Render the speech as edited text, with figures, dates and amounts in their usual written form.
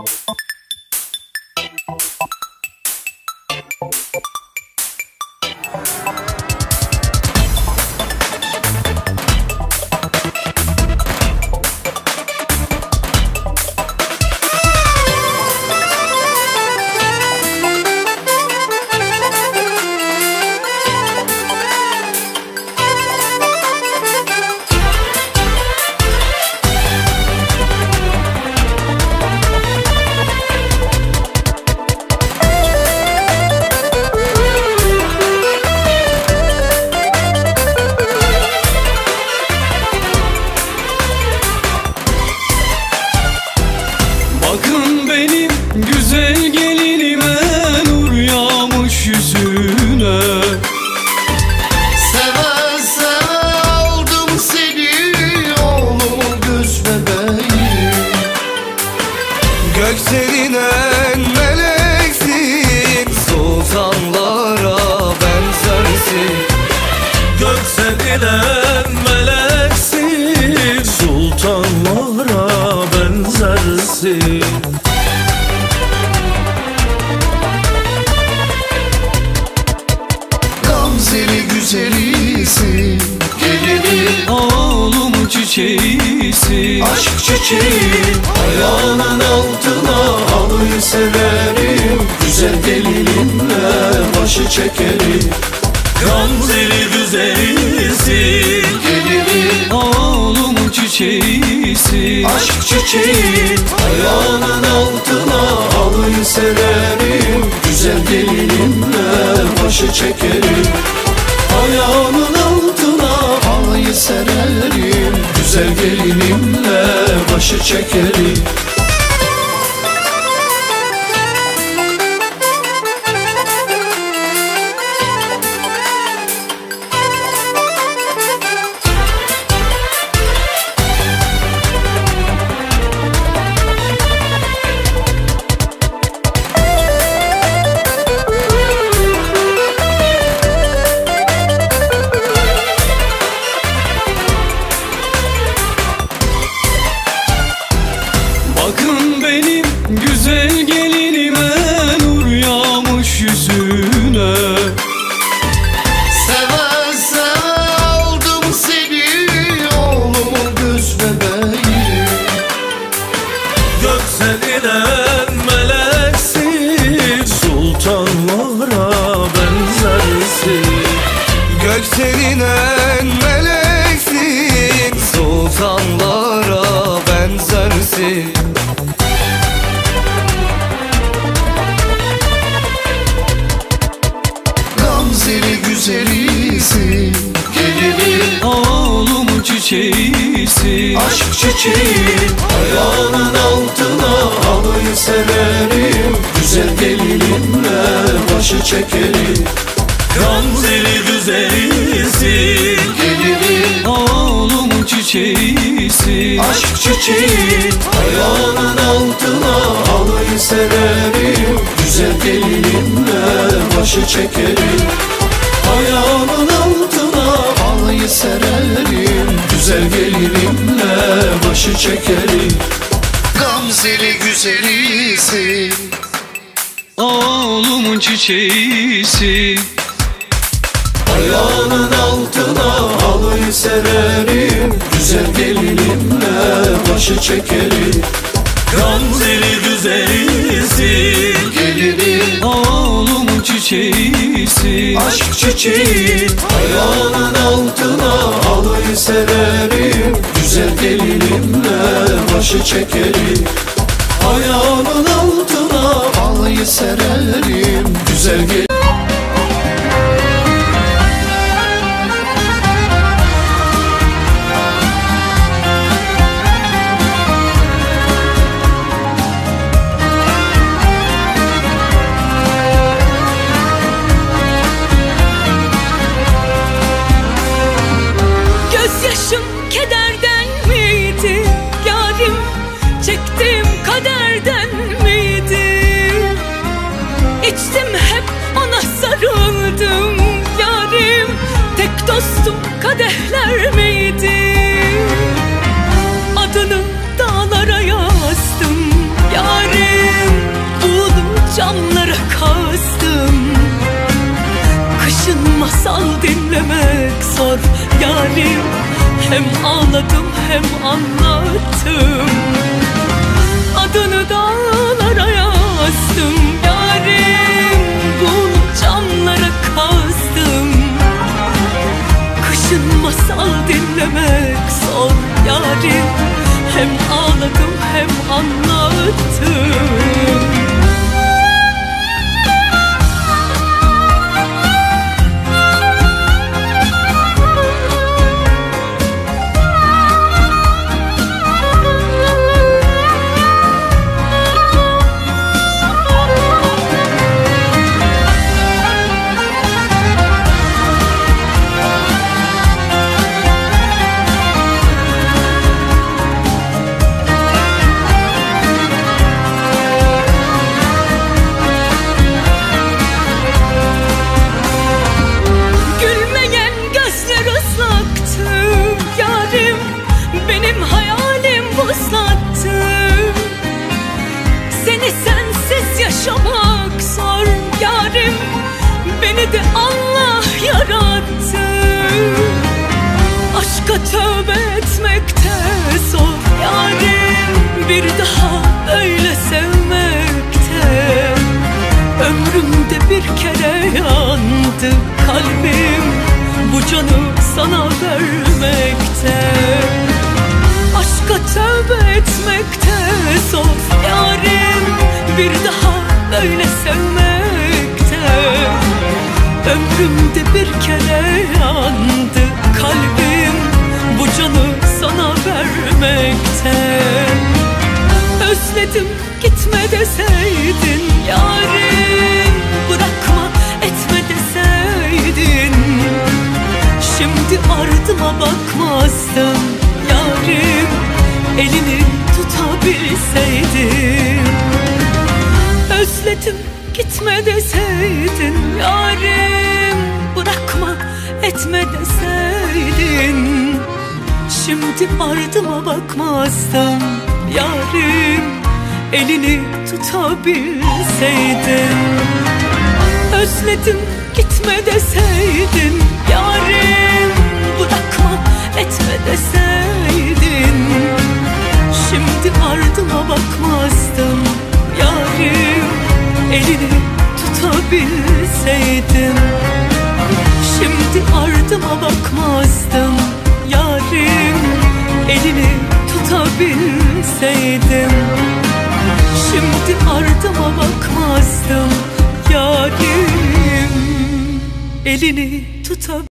Bakın benim güzel gelinime, nur yağmış yüzüne. Seve seve aldım seni, oğlumun göz bebeği. Gökselinen meleksin, sultanlara benzersin. Gökselinen meleksin, sultanlara benzersin. Gamzeli güzelisin, gelinin Oğlum çiçeğisin, aşk çiçeği. ayağının altına halıyı severim, Güzel gelinimle başı çekerim. Gamzeli güzelisin, Gelinin oğlum çiçeğisin, aşk çiçeği. ayağının altına halıyı severim, Güzel gelinimle başı çekerim. ayağının altına. Halıyı sererim, güzel gelinimle başı çekerim. Bakın benim güzel gelinime, nur yağmış yüzüne. Seve seve aldım seni, oğlumun göz bebeği. Gökselinen meleksin, sultanlara benzersin. Gökselinen meleksin, sultanlara benzersin. Gamzeli güzelisin, gelinin Oğlum çiçeğisin, aşk çiçeği. ayağının altına halıyı severim, Güzel gelinimle başı çekerim. Gamzeli güzelisin, Gelinin oğlum çiçeğisin, aşk çiçeği. ayağının altına halıyı severim, Güzel gelinimle başı çekerim. ayağının altına. Halıyı sererim, güzel gelinimle başı çekerim. Gamzeli güzelisin, Oğlumun çiçeğisin, ayağının altına halıyı sererim, güzel gelinimle başı çekerim. Gamzeli güzelisin, Gelinin oğlumun çiçeğisin, aşk çiçeği. ayağının altına halıyı sererim, Güzel gelinimle başı çekerim. ayağının altına. Halıyı sererim, güzel gelin. Gözyaşım kederden miydi? Yarim çektiğim kaderden miydi? İçtim hep ona sarı Hem ağladım hem anlattım. Adını dağlara yazdım yarim, bunu camlara kazdım. Kışın masal dinlemek zor yarim, hem ağladım hem anlattım. Benim hayalim vuslattı. Seni sensiz yaşamak zor yarim, beni de Allah yarattı. Aşka tövbe etmekte zor yarim, bir daha öyle sevmekte. Ömrümde bir kere yandı kalbim, bu canı sana vermekte. Aşka tövbe etmekte zor yarim, bir daha böyle sevmekte. Ömrümde bir kere yandı kalbim, bu canı sana vermekte. Özledim gitme deseydin yarim, bırakma etme deseydin. Şimdi ardıma bakmazdım yarim, elini tutabilseydim. Özledim gitme deseydin yarim, bırakma etme deseydin. Şimdi ardıma bakmazdım yarim, elini tutabilseydim. Özledim gitme deseydin yarim, bırakma etme deseydin. Şimdi ardıma bakmazdım yarim, elini tutabilseydim. Şimdi ardıma bakmazdım yarim, elini tutabilseydim. Şimdi ardıma bakmazdım yarim, elini tutabilseydim.